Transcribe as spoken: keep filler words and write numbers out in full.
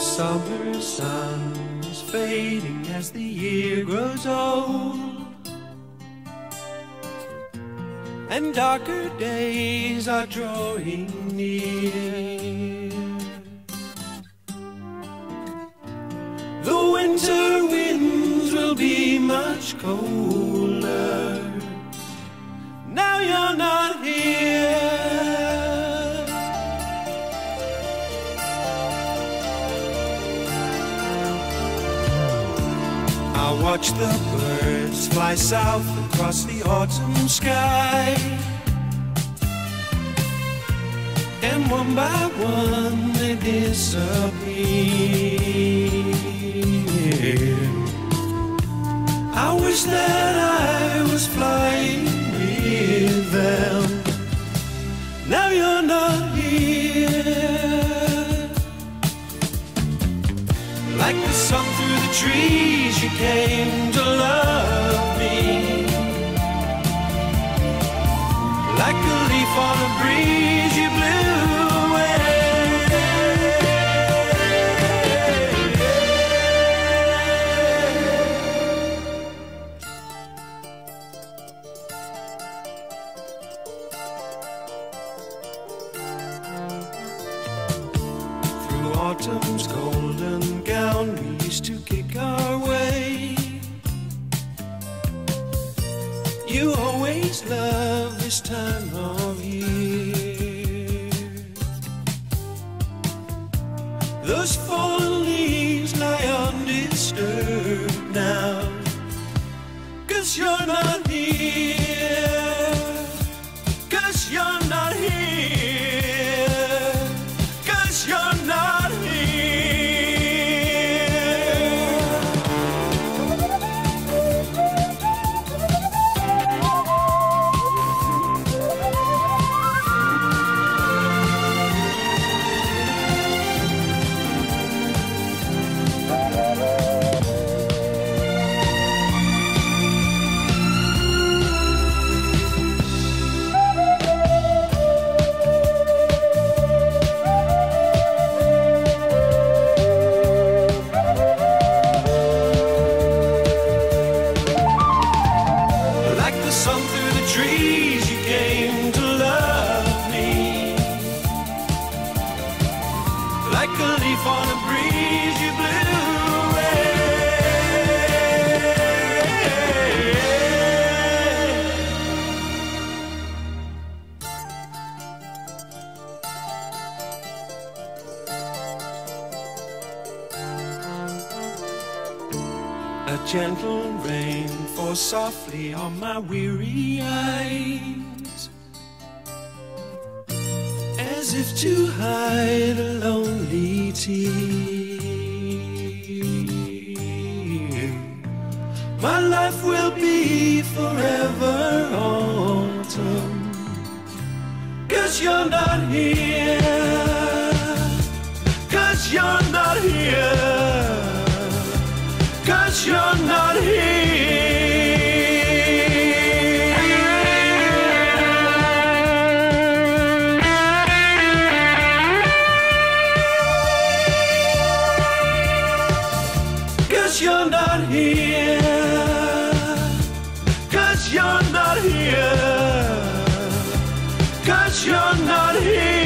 summer sun is fading as the year grows old, and darker days are drawing near. The winter winds will be much colder. Now you're not here. I watch the birds fly south across the autumn sky, and one by one they disappear. I wish that I was flying with them. Now you're not here. Like the sun through the trees, you came to love me. Like a leaf on a breeze, you blew away. Through autumn's golden gown, we used to kick our way. You always love this time of year. Those fallen leaves lie undisturbed now, 'cause you're not here. 'Cause you're not here. 'Cause you're not sun through the trees, you came to love me. Like a leaf on a breeze, you blew away. A gentle rain falls softly on my weary eyes, as if to hide a lonely tear. My life will be forever autumn, 'cause you're not here. 'Cause you're not here. 'Cause you're not here. Cause you're not here. Cause you're not here. Cause you're not here.